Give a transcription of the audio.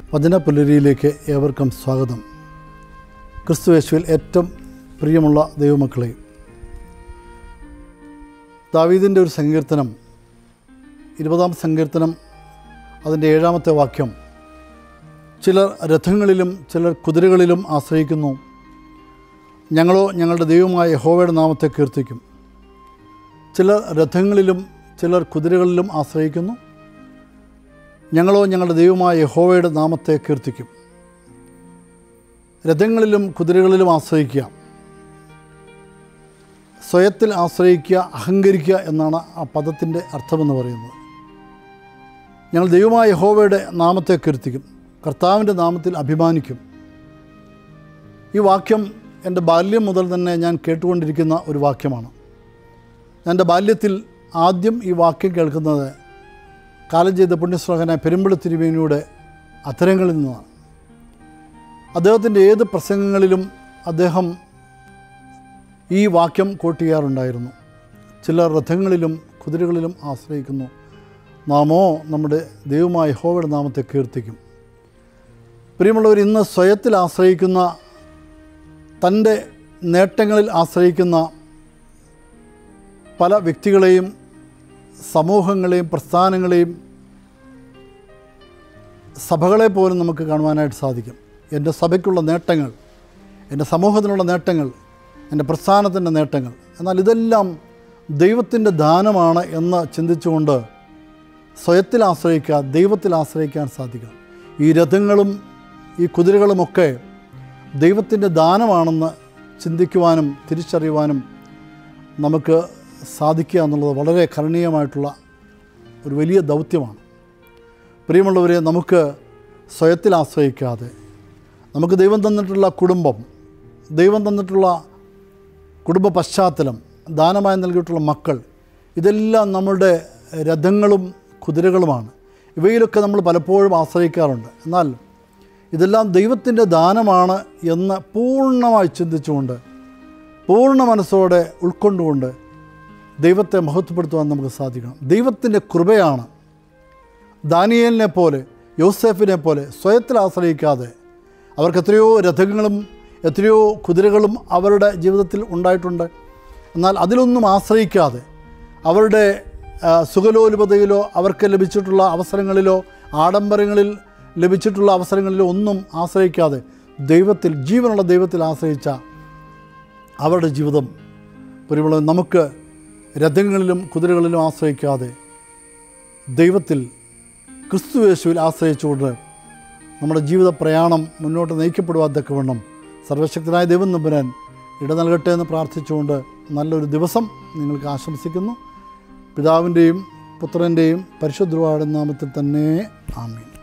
വചനപുലരിയിലേക്ക് ഏവർക്കും സ്വാഗതം. ക്രിസ്തു യേശുവിൽ ഏറ്റവും പ്രിയമുള്ള ദൈവമക്കളെ, ദാവീദിൻ്റെ ഒരു സങ്കീർത്തനം, 20-ാം സങ്കീർത്തനം, അതിൻ്റെ 7-ാമത്തെ വാക്യം, ചിലർ രഥങ്ങളിലും ചിലർ കുതിരകളിലും ആശ്രയിക്കുന്നു, ഞങ്ങളോ ഞങ്ങളുടെ ദൈവമായ യഹോവയുടെ നാമത്തെ കീർത്തിക്കും. ചിലർ രഥങ്ങളിലും ചിലർ കുതിരകളിലും ആശ്രയിക്കുന്നു, ഞങ്ങളോ ഞങ്ങളുടെ ദൈവമായ യഹോവയുടെ നാമത്തെ കീർത്തിക്കും. രഥങ്ങളിലും കുതിരകളിലും ആശ്രയിക്കുക, സ്വയത്തിൽ ആശ്രയിക്കുക, അഹങ്കരിക്കുക എന്നാണ് ആ പദത്തിൻ്റെ അർത്ഥമെന്ന് പറയുന്നത്. ഞങ്ങൾ ദൈവമായ യഹോവയുടെ നാമത്തെ കീർത്തിക്കും, കർത്താവിൻ്റെ നാമത്തിൽ അഭിമാനിക്കും. ഈ വാക്യം എൻ്റെ ബാല്യം മുതൽ തന്നെ ഞാൻ കേട്ടുകൊണ്ടിരിക്കുന്ന ഒരു വാക്യമാണ്. എൻ്റെ ബാല്യത്തിൽ ആദ്യം ഈ വാക്യം കേൾക്കുന്നത് കാലം ചെയ്ത പുണ്യശ്ലോകനായ പെരുമ്പള തിരുമേനിയുടെ അധരങ്ങളിൽ നിന്നാണ്. അദ്ദേഹത്തിൻ്റെ ഏത് പ്രസംഗങ്ങളിലും അദ്ദേഹം ഈ വാക്യം കോട്ട് ചെയ്യാറുണ്ടായിരുന്നു. ചിലർ രഥങ്ങളിലും കുതിരകളിലും ആശ്രയിക്കുന്നു, നാമോ നമ്മുടെ ദൈവമായ യഹോവയുടെ നാമത്തെ കീർത്തിക്കും. പ്രിയമുള്ളവർ, ഇന്ന് സ്വയത്തിൽ ആശ്രയിക്കുന്ന, തൻ്റെ നേട്ടങ്ങളിൽ ആശ്രയിക്കുന്ന പല വ്യക്തികളെയും സമൂഹങ്ങളെയും പ്രസ്ഥാനങ്ങളെയും സഭകളെ പോലും നമുക്ക് കാണുവാനായിട്ട് സാധിക്കും. എൻ്റെ സഭയ്ക്കുള്ള നേട്ടങ്ങൾ, എൻ്റെ സമൂഹത്തിനുള്ള നേട്ടങ്ങൾ, എൻ്റെ പ്രസ്ഥാനത്തിൻ്റെ നേട്ടങ്ങൾ, എന്നാൽ ഇതെല്ലാം ദൈവത്തിൻ്റെ ദാനമാണ് എന്ന് ചിന്തിച്ചുകൊണ്ട് സ്വയത്തിൽ ആശ്രയിക്കുക, ദൈവത്തിൽ ആശ്രയിക്കാൻ സാധിക്കണം. ഈ രഥങ്ങളും ഈ കുതിരകളുമൊക്കെ ദൈവത്തിൻ്റെ ദാനമാണെന്ന് ചിന്തിക്കുവാനും തിരിച്ചറിയുവാനും നമുക്ക് സാധിക്കുക എന്നുള്ളത് വളരെ കരണീയമായിട്ടുള്ള ഒരു വലിയ ദൗത്യമാണ്. പ്രിയമുള്ളവരെ, നമുക്ക് സ്വയത്തിൽ ആശ്രയിക്കാതെ നമുക്ക് ദൈവം തന്നിട്ടുള്ള കുടുംബം, ദൈവം തന്നിട്ടുള്ള കുടുംബ പശ്ചാത്തലം, ദാനമായി നൽകിയിട്ടുള്ള മക്കൾ, ഇതെല്ലാം നമ്മളുടെ രഥങ്ങളും കുതിരകളുമാണ്. ഇവയിലൊക്കെ നമ്മൾ പലപ്പോഴും ആശ്രയിക്കാറുണ്ട്. എന്നാൽ ഇതെല്ലാം ദൈവത്തിൻ്റെ ദാനമാണ് എന്ന് പൂർണ്ണമായി ചിന്തിച്ചുകൊണ്ട്, പൂർണ്ണ മനസ്സോടെ ഉൾക്കൊണ്ടുകൊണ്ട് ദൈവത്തെ മഹത്വപ്പെടുത്തുവാൻ നമുക്ക് സാധിക്കണം. ദൈവത്തിൻ്റെ കൃപയാണ് ദാനിയേലിനെ പോലെ, യോസേഫിനെ പോലെ സ്വയത്തിൽ ആശ്രയിക്കാതെ, അവർക്ക് എത്രയോ രഥങ്ങളും എത്രയോ കുതിരകളും അവരുടെ ജീവിതത്തിൽ ഉണ്ടായിട്ടുണ്ട്. എന്നാൽ അതിലൊന്നും ആശ്രയിക്കാതെ, അവരുടെ സുഖലോലുപതയിലോ അവർക്ക് ലഭിച്ചിട്ടുള്ള അവസരങ്ങളിലോ ആഡംബരങ്ങളിൽ ലഭിച്ചിട്ടുള്ള അവസരങ്ങളിലോ ഒന്നും ആശ്രയിക്കാതെ ദൈവത്തിൽ, ജീവനുള്ള ദൈവത്തിൽ ആശ്രയിച്ച അവരുടെ ജീവിതം, പ്രിയമുള്ളവർ, നമുക്ക് രഥങ്ങളിലും കുതിരകളിലും ആശ്രയിക്കാതെ ദൈവത്തിൽ, ക്രിസ്തു യേശുവിൽ ആശ്രയിച്ചുകൊണ്ട് നമ്മുടെ ജീവിത പ്രയാണം മുന്നോട്ട് നയിക്കപ്പെടുവാത്തക്കവണ്ണം സർവശക്തനായ ദൈവം നമ്പുരാൻ ഇട നൽകട്ടെ എന്ന് പ്രാർത്ഥിച്ചുകൊണ്ട് നല്ലൊരു ദിവസം നിങ്ങൾക്ക് ആശംസിക്കുന്നു. പിതാവിൻ്റെയും പുത്രൻ്റെയും പരിശുദ്ധ നാമത്തിൽ തന്നെ ആമേൻ.